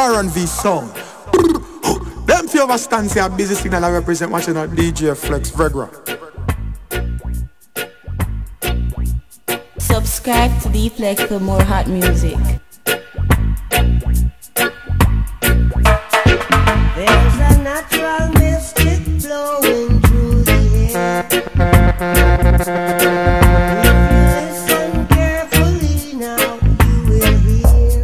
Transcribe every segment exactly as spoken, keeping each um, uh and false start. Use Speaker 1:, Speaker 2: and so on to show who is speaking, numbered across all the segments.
Speaker 1: R and V sound. Them few of us stand here, busy signal I represent watching our D J Flex Vegra.
Speaker 2: Subscribe to D-Flex for more hot music.
Speaker 3: There's a natural mystic flowing through the air. If you listen carefully now, you will hear.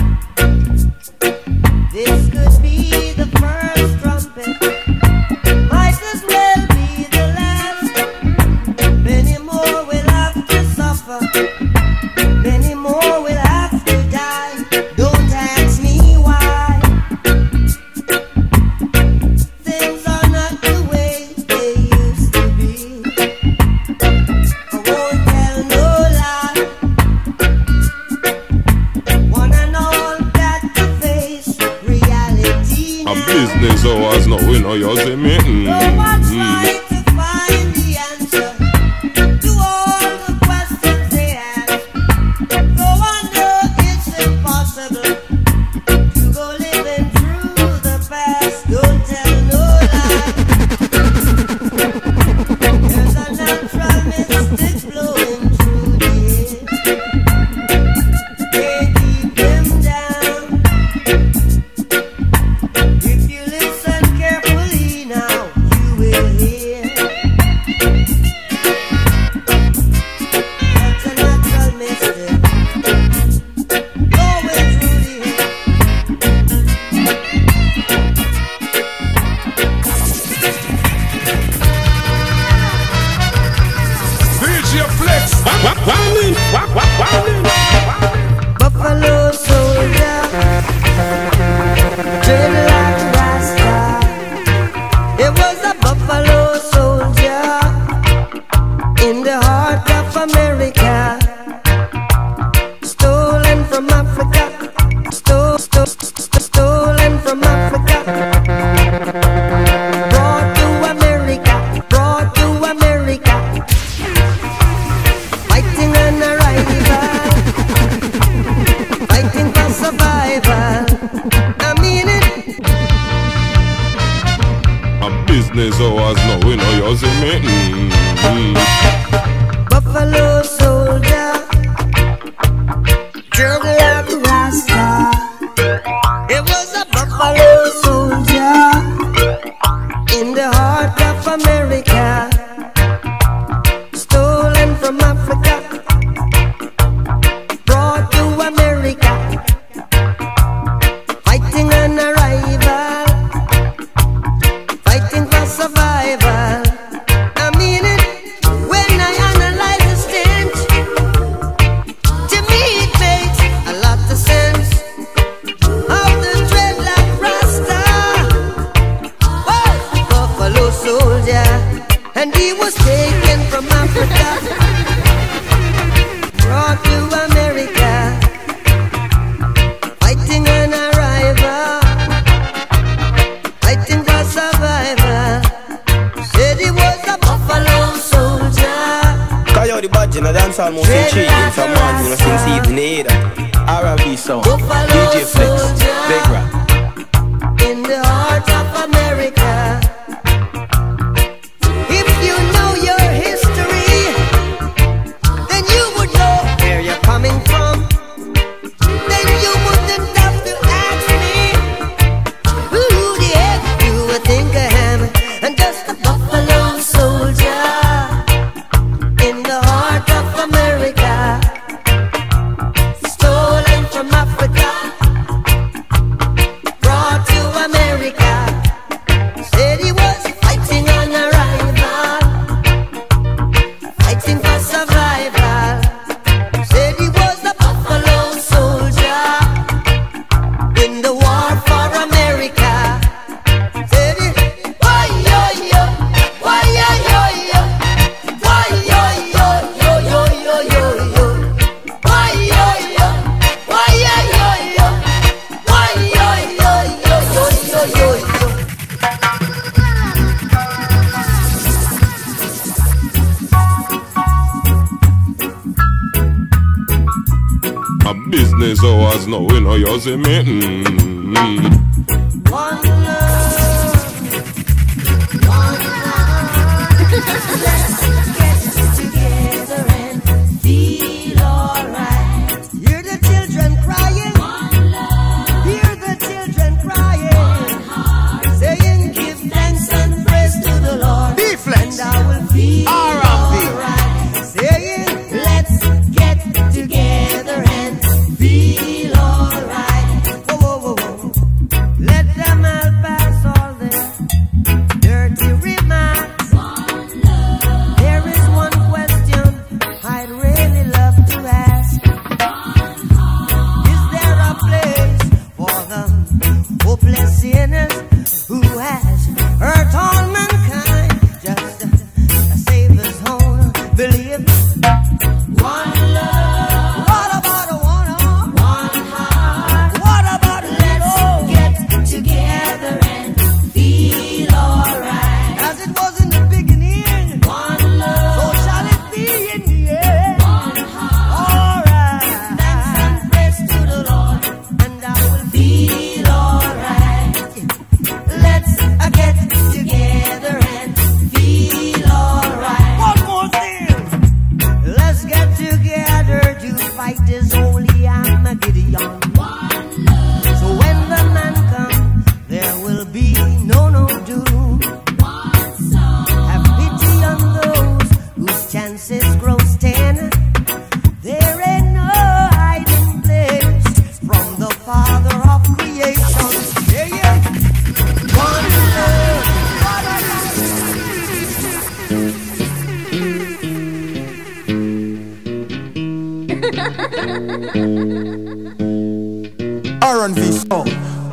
Speaker 3: This could be the first trumpet, might as well be the last. Many more will have to suffer, many more will have to die. Don't ask me why. Things are not the way they used to be. I won't tell no lie. One and all got to face reality now.
Speaker 4: A business hours now, we know you see me. Mm,
Speaker 3: No one
Speaker 4: mm.
Speaker 3: trying to find the answer to all the questions they ask. Though I know it's impossible to go living through the past. Don't tell no lie. There's a natural mystic flowing through the air. Can't keep them down. If you listen carefully now, you will hear. That's a natural mystic flowing through the air.
Speaker 4: D J Flex. Wildin', wildin'.
Speaker 3: Buffalo soldier, dread like Rasta. It was a buffalo soldier in the heart of America, stolen from Africa, stole, stole, st- stolen from Africa, brought to America, brought to America, fighting an arrival. Fighting for survival. I mean it.
Speaker 4: A business hours now, we know you see me. Mm, mm.
Speaker 3: Buffalo soldier, drug like Rasta. It was a buffalo soldier in the heart of America, stolen from Africa, brought to America, fighting an arrival, fighting for survival. I mean it. When I analyze the stench, to me it makes a lot of sense. Of the dreadlock Rasta was a buffalo soldier, and he was taken from Africa, brought to America, fighting an arrival, fighting for survival. Said he was a buffalo soldier.
Speaker 5: Coyote badge in a dance almost in cheating. Some man who since evening either. R and V sound.
Speaker 3: Buffalo
Speaker 5: D J Flex.
Speaker 3: soldier.
Speaker 5: Vegra.
Speaker 3: In the heart of America. If you know your history, then you would know where you're coming from. Then you wouldn't have to ask me who the heck you would think I am. I'm just a buffalo soldier in the heart of America, stolen from Africa, brought to America. Said he was fighting on arrival, fighting for survival. Said he was a buffalo soldier in the war for America. Said he, why yo yo, why yo yo yo, why yo yo yo yo yo yo yo, why yo yo, why yo yo yo, why yo yo yo yo yo yo yo.
Speaker 4: A business hours now, we know you see me. Mm,
Speaker 3: One love, one heart. Let's get together and feel alright. Hear the children crying. One love. Hear the children crying. One heart. Saying, give thanks and praise to the Lord.
Speaker 1: D-Flex.
Speaker 3: And I will feel alright. Saying, let's get together and feel alright. Whoa, whoa, whoa, whoa. Let them all pass all their dirty remarks. There is one question I'd really love to ask. Is there a place for the hopeless sinners who has hurt all mankind? Just a, a Savior's own belief. One love. What about a one heart? One heart. What about a little? Get together and feel alright. As it was in the beginning. One love. So shall it be in the end. One heart. Alright. Thanks and praise to the Lord, and I will feel alright. Let's uh, get together and feel alright. One more thing. Let's get together to fight this holy Armageddon. So when the man comes, there will be no, no doom. Have pity on those whose chances grow ten. There ain't no hiding place from the Father of creation. Yeah, yeah. One love.
Speaker 1: R and B song.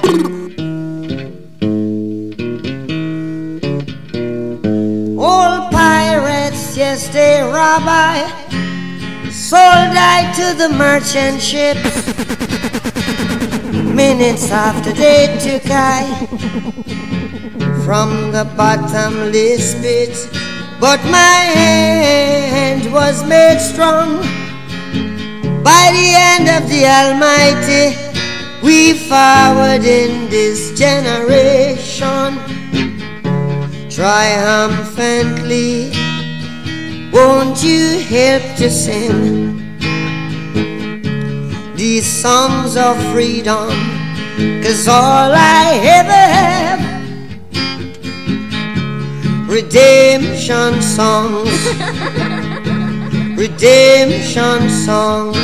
Speaker 3: Old pirates, yes, they rob I, sold I to the merchant ship. Minutes after they took I from the bottomless pit, but my hand was made strong by the hand of the Almighty. We forward in this generation triumphantly. Won't you help to sing these songs of freedom? 'Cause all I ever have, redemption songs, redemption songs.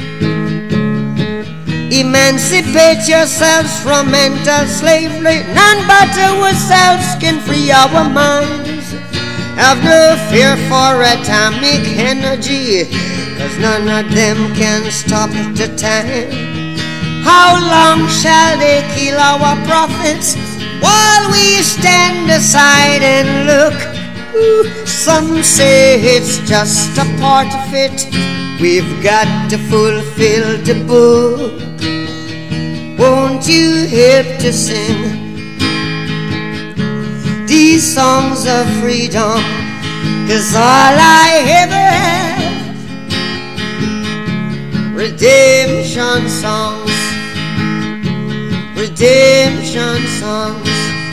Speaker 3: Emancipate yourselves from mental slavery. None but ourselves can free our minds. Have no fear for atomic energy, 'cause none of them can stop the time. How long shall they kill our prophets while we stand aside and look? Ooh, some say it's just a part of it. We've got to fulfill the book. Won't you help to sing these songs of freedom? 'Cause all I ever have, redemption songs, redemption songs,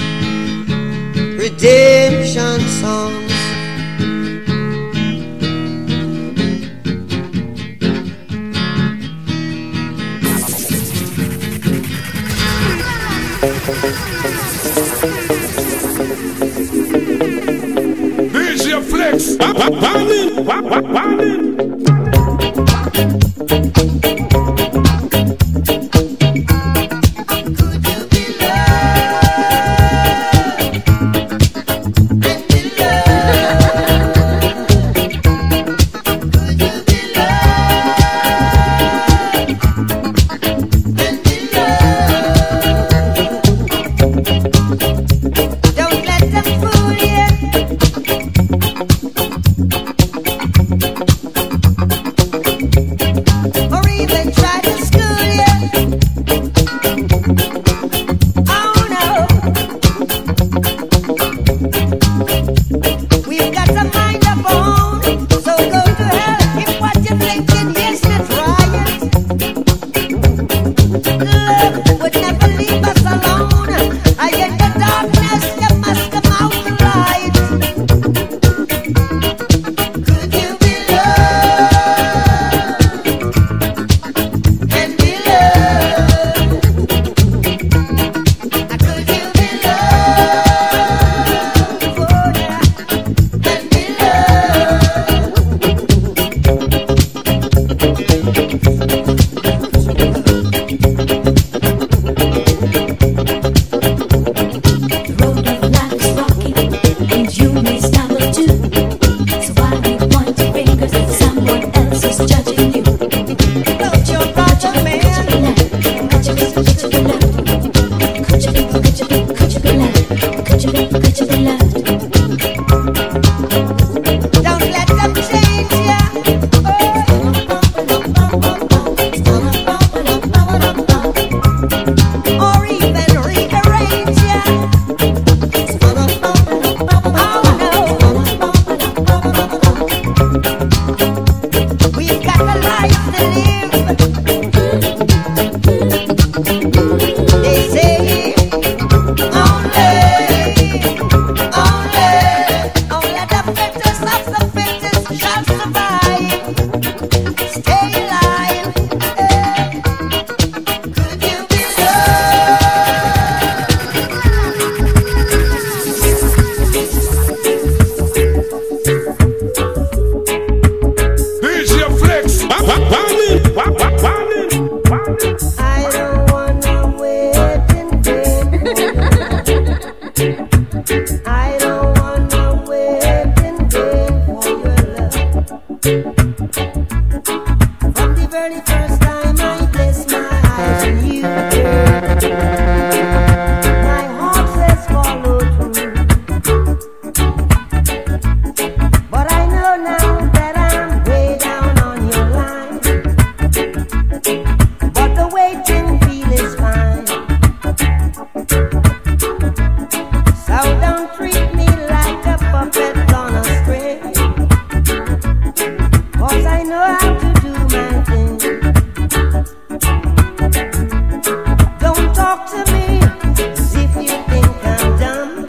Speaker 3: redemption songs.
Speaker 4: D J Flex, Wildin', Wildin'.
Speaker 3: Don't let them fool you. Or even I don't wanna wait in vain. I don't wanna wait in vain for your love. From the very first time I placed my eyes on you, my heart says follow through. But I know now that I'm way down on your line. But the waiting feel is fine. So don't treat me like a puppet on a string, 'cause I know how to do my thing. Don't talk to me as if you think I'm dumb.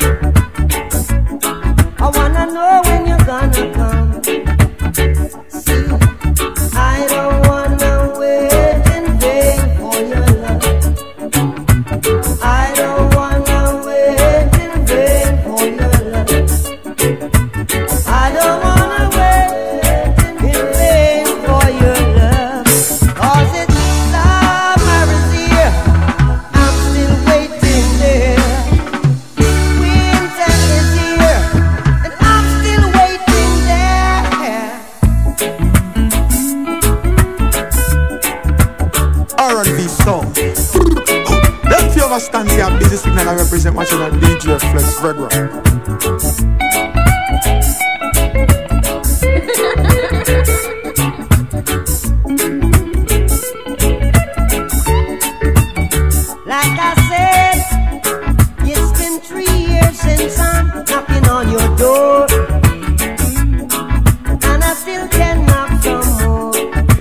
Speaker 3: I wanna know when you're gonna come. See, I don't wanna wait in vain for your love. I don't wanna wait in vain for your love. I don't wanna wait in vain for your love. 'Cause it's summer is here, I'm still waiting there. Winter is here, and I'm still waiting there.
Speaker 1: R and B song. Them few of us stand here, busy signal I represent watching on D J Flex Red Rock.
Speaker 3: Like I said, it's been three years since I'm knocking on your door, and I still can knock some more.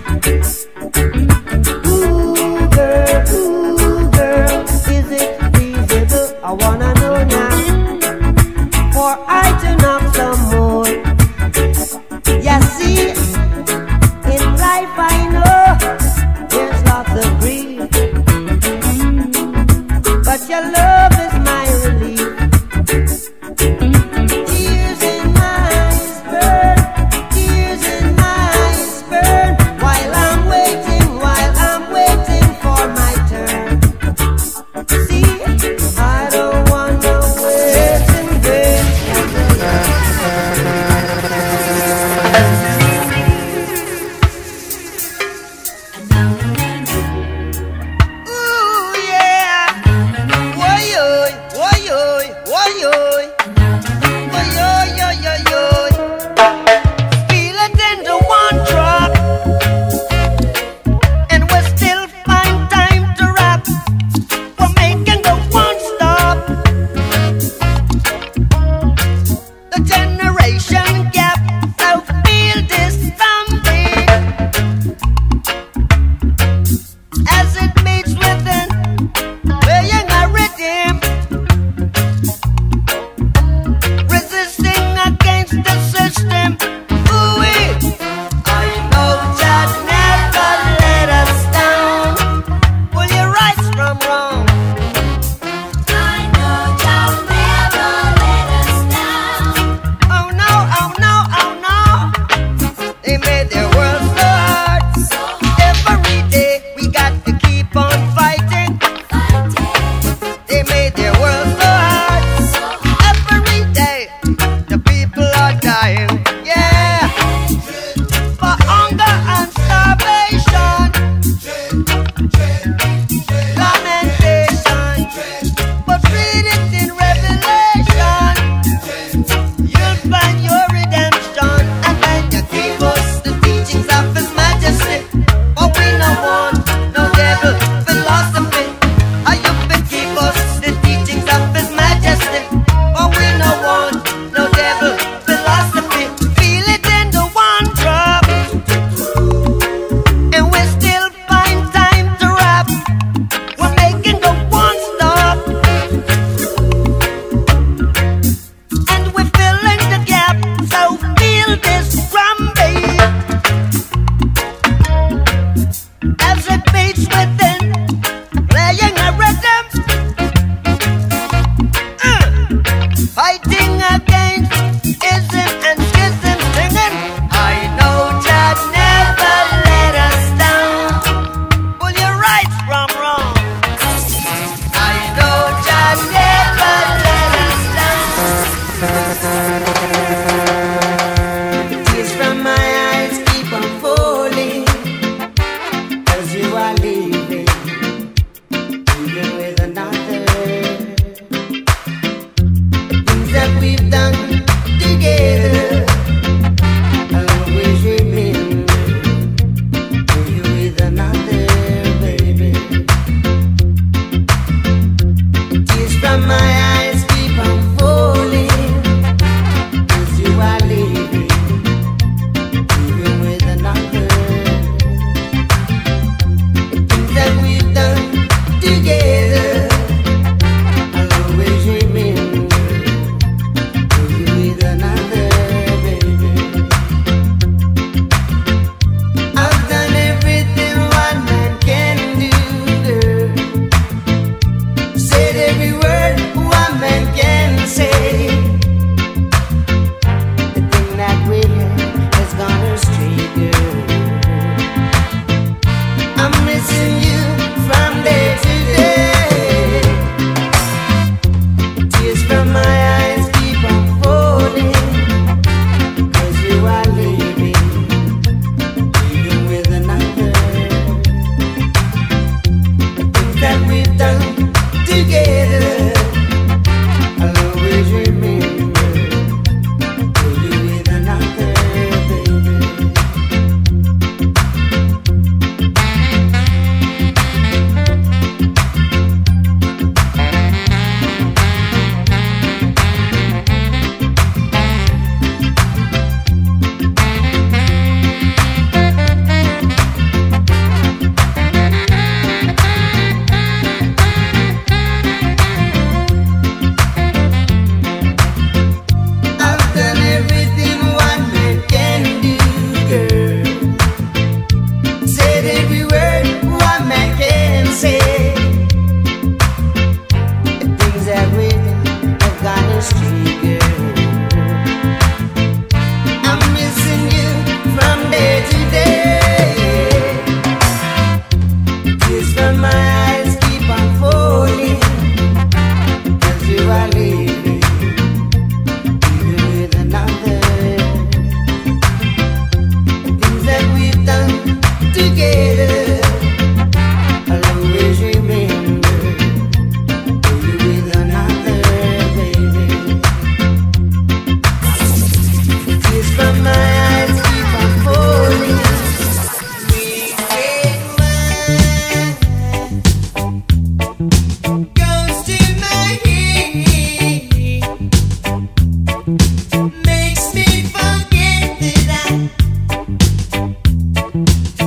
Speaker 3: Ooh, girl, ooh, girl, is it feasible? I wanna know now. For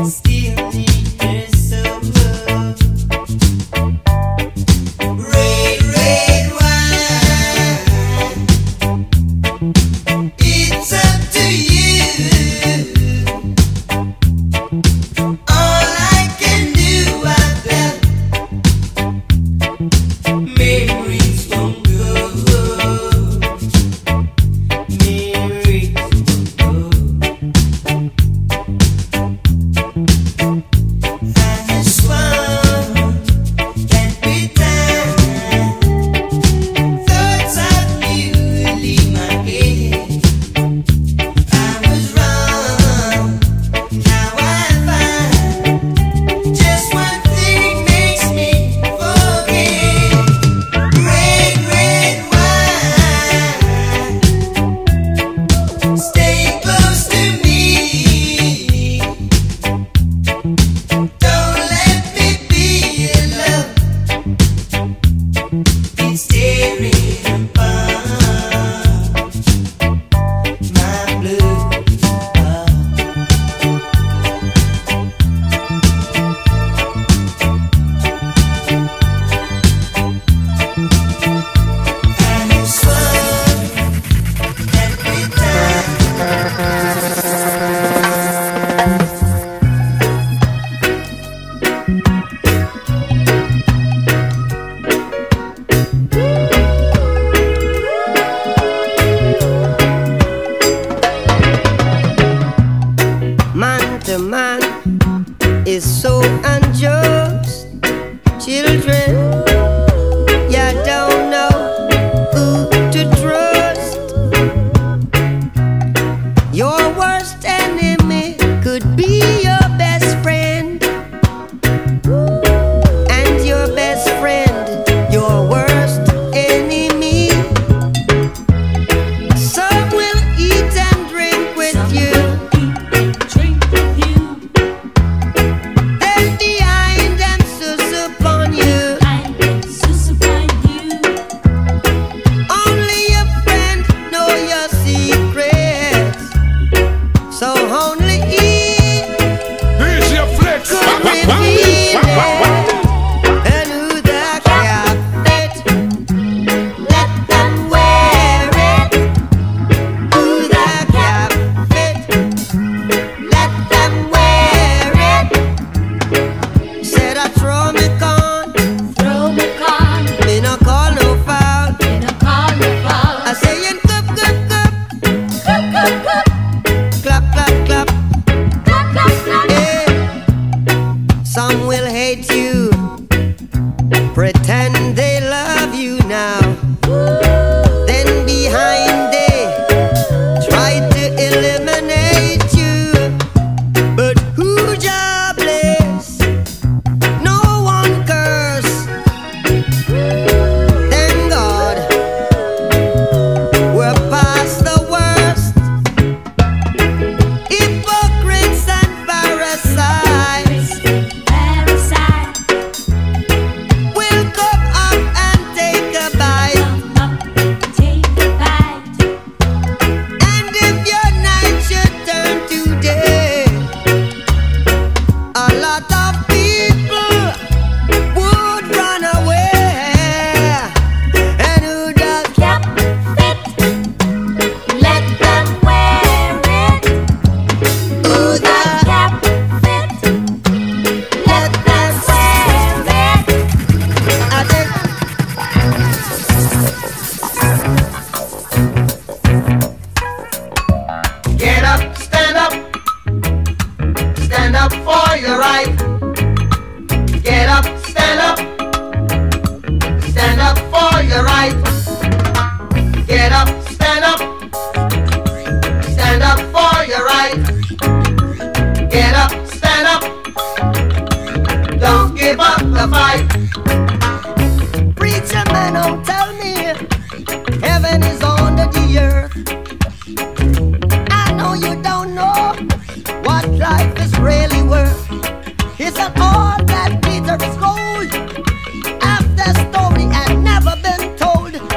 Speaker 3: That Peter is gold. After story had never been told.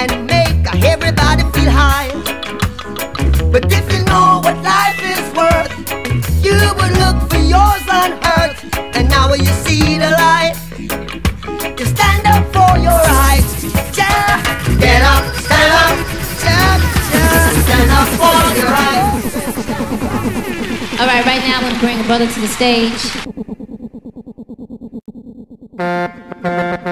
Speaker 3: and make everybody feel high. But if you know what life is worth, you would look for yours on earth. And now when you see the light, you stand up for your rights. Yeah, get up, stand up, yeah, yeah, stand up for your rights.
Speaker 6: All right, right now I'm gonna bring a brother to the stage.